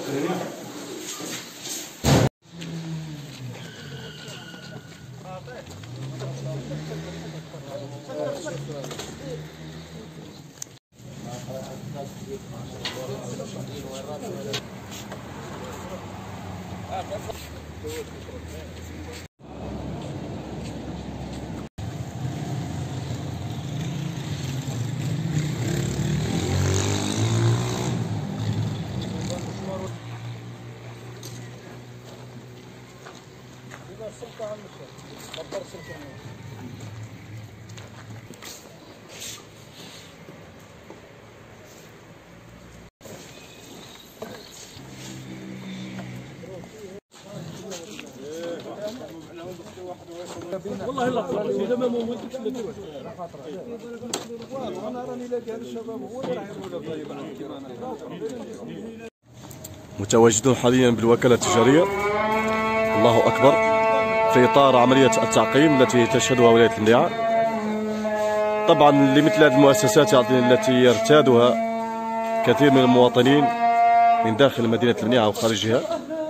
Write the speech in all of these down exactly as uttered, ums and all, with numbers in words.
والله لا اذا ما موتكش انا راني لاقي هذا الشباب هو اللي راح يقول. متواجدون حاليا بالوكالة التجارية، الله أكبر، في إطار عملية التعقيم التي تشهدها ولاية المنيعة. طبعا لمثل هذه المؤسسات التي يرتادها كثير من المواطنين من داخل مدينة المنيعة وخارجها.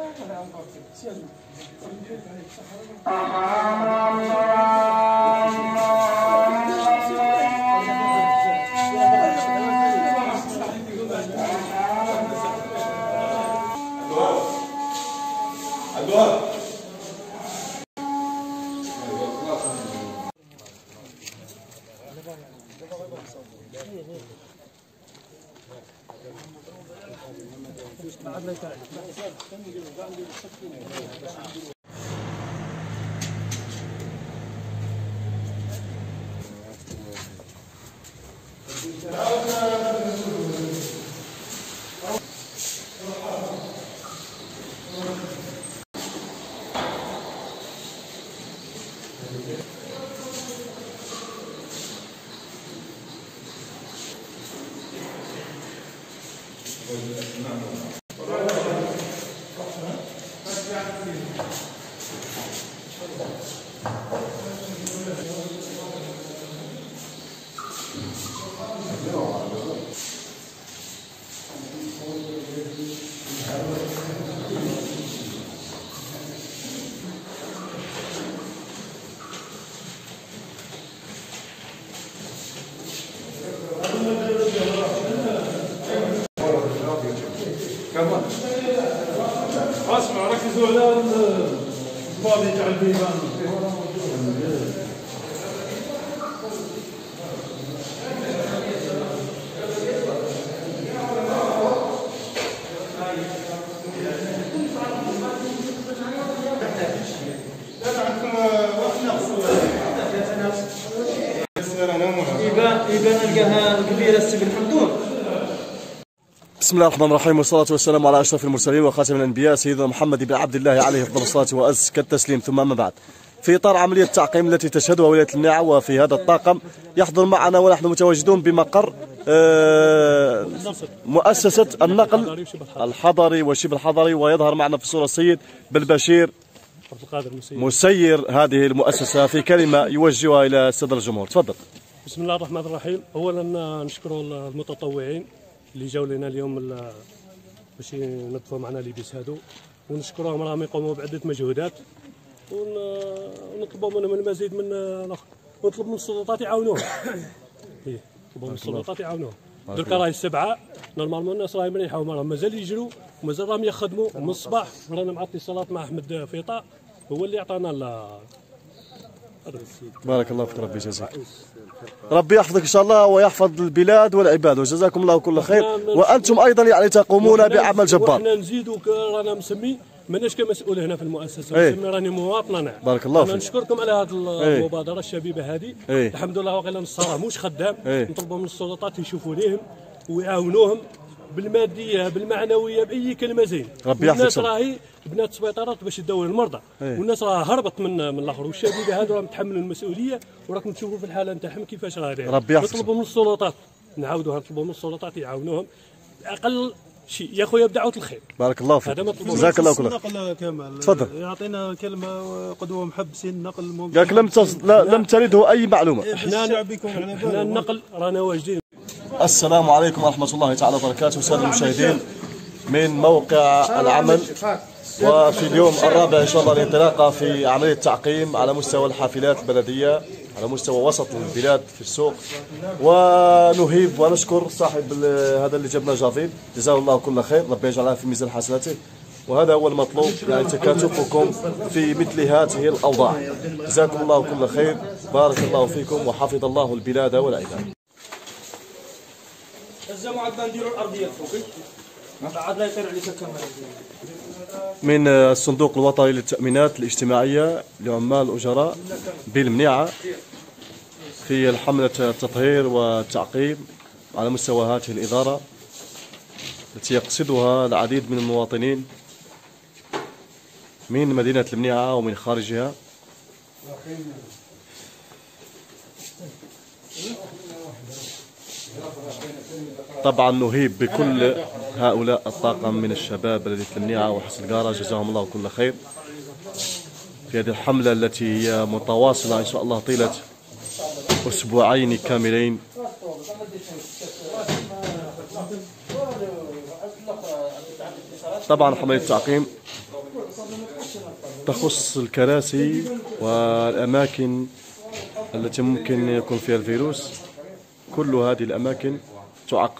اسمع ركزوا على الفاضي تاع البيبان. يبان نلقاها كبيره السي بن حمدون. بسم الله الرحمن الرحيم، والصلاة والسلام على أشرف المرسلين وخاتم الأنبياء سيدنا محمد بن عبد الله عليه أفضل الصلاة وأزكى التسليم، ثم أما بعد. في إطار عملية التعقيم التي تشهدها ولاية المنيعة، وفي هذا الطاقم يحضر معنا ونحن متواجدون بمقر مؤسسة النقل الحضري وشبه الحضري، ويظهر معنا في الصورة السيد بالبشير مسير هذه المؤسسة في كلمة يوجهها إلى السادة الجمهور. تفضل. بسم الله الرحمن الرحيم. أولا نشكر المتطوعين اللي جاوا لنا اليوم باش ينظفوا معنا لبس هادو، ونشكرهم راهم يقوموا بعدة مجهودات، ونطلبوا منهم المزيد من الاخر، ونطلب من السلطات يعاونوهم. ايه نطلبوا من السلطات يعاونوهم. درك راهي السبعه نورمالمون الناس راهي مريحه وراهم مازال يجروا ومازال راهم يخدموا من الصباح، ورانا مع اتصالات مع احمد فيطا هو اللي عطانا بارك الله فيك، ربي يجازيك، ربي يحفظك ان شاء الله ويحفظ البلاد والعباد، وجزاكم الله كل خير. وانتم ايضا يعني تقومون بعمل جبار. احنا نزيدوا رانا مسمي ماناش كمسؤول هنا في المؤسسه، مسمي راني مواطن انا. بارك الله فيك. نشكركم على هذه المبادره الشبيبه هذه. الحمد لله واقيلا نص راه موش خدام. نطلبوا من السلطات يشوفوا ليهم ويعاونوهم بالماديه بالمعنويه باي كلمه زين. ربي يحفظك. الناس راهي بنات سبيطارات باش تداوي المرضى، والناس راه هربت من من الاخر، والشبيبه هذو راهم يتحملوا المسؤوليه، وراكم تشوفوا في الحاله نتاعهم كيفاش راه داير. ربي يحفظك. نطلبوا من السلطات نعاودوها، نطلبوا من السلطات يعاونوهم اقل شيء يا خويا بدعوه الخير. بارك الله فيك، جزاك الله كل خير. النقل كمال تفضل. يعطينا كلمه قدوه محبسين النقل. قالك لم تص... لا لم ترده اي معلومه. احنا احنا النقل رانا واجدين. السلام عليكم ورحمه الله تعالى وبركاته، ساده المشاهدين. من موقع العمل، وفي اليوم الرابع إن شاء الله الانطلاقة في عملية تعقيم على مستوى الحافلات البلدية على مستوى وسط البلاد في السوق. ونهيب ونشكر صاحب هذا اللي جبنا جافيل، جزاه الله كل خير، ربي يجعلها في ميزان حسناته. وهذا هو المطلوب، يعني تكاتفكم في مثل هذه الأوضاع. جزاكم الله كل خير، بارك الله فيكم وحفظ الله البلاد والعباد. من الصندوق الوطني للتأمينات الاجتماعية لعمال الأجراء بالمنيعة في الحملة التطهير والتعقيم على مستوى هذه الإدارة التي يقصدها العديد من المواطنين من مدينة المنيعة ومن خارجها. طبعا نهيب بكل هؤلاء الطاقم من الشباب بلدية المنيعة وحسن القارة، جزاهم الله كل خير في هذه الحملة التي هي متواصلة إن شاء الله طيلة أسبوعين كاملين. طبعا حملة التعقيم تخص الكراسي والأماكن التي ممكن يكون فيها الفيروس، كل هذه الأماكن تعقم.